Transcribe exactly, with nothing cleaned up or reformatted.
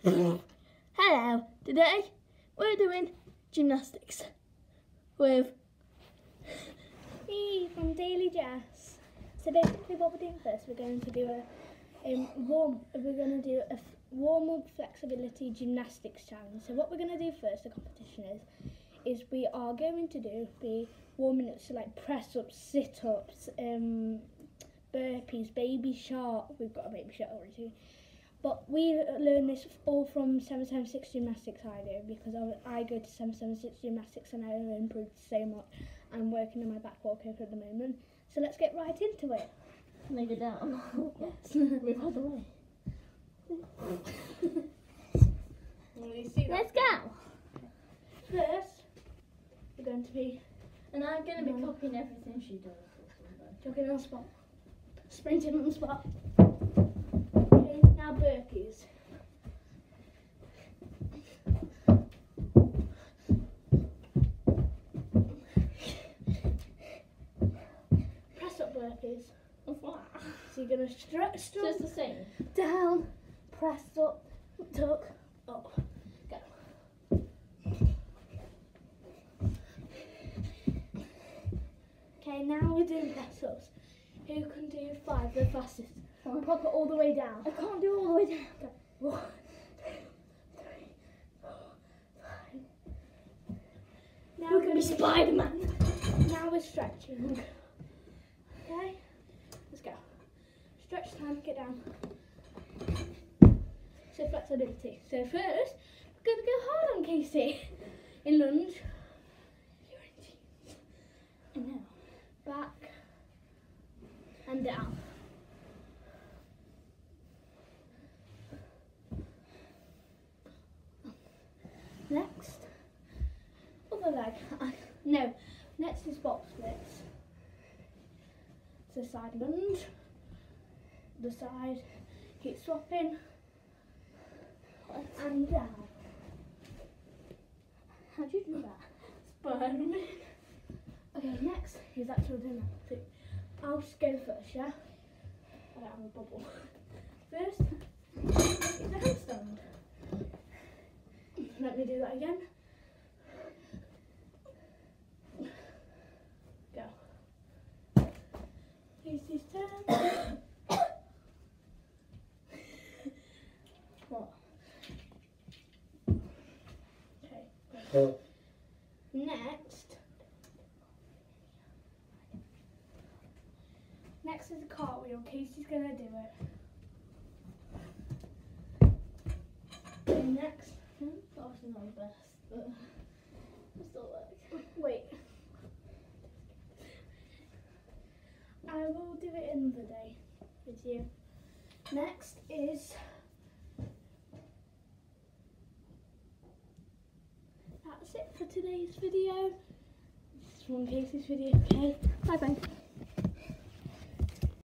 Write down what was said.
Hello, today we're doing gymnastics with me from Daily Jazz. So basically what we're doing first, we're going to do a um, warm, we're going to do a warm-up flexibility gymnastics challenge. So what we're going to do first, the competition is, is we are going to do, be warming up, so like press-ups, sit-ups, um, burpees, baby shark. We've got a baby shark already. But we learned this all from seven seven six Gymnastics I do, because I, I go to seven seven six Gymnastics and I've improved so much. I'm working on my back walkover at the moment. So let's get right into it. Lay it down. Yes. Move out the way. Let's go. First, we're going to be And I'm going to be copying everything she does. jogging on the spot, sprinting on the spot. Okay, now burpees. Press up burpees. So you're going to stretch So it's the same. down, press up, tuck, up, go. Okay, now we're doing press ups. Who can do five the fastest? Pop it all the way down. I can't do all the way down. Go. One, two, three, four, five. Now Who we're can be gonna do- Spider-Man? Now we're stretching. Okay, let's go. Stretch time, get down. So flexibility. So first, we're gonna go hard on Casey. In lunge. You're in jeans. And now, back and down. Next, other leg. No, next is box splits. So side lunge, the side, keep swapping, and down. How do you do that? Spider-Man. Okay, next is actual gymnastics. I'll just go first, yeah? I don't have a bubble. First, is the handstand. Let me do that again. Go. Casey's turn. What? Okay. Go. Next. Next is a cartwheel. Casey's gonna do it. Okay, next. That was not the best, but it still works. Wait. I will do it another day with you. Next is that's it for today's video. This is one Casey's video. Okay. Bye bye.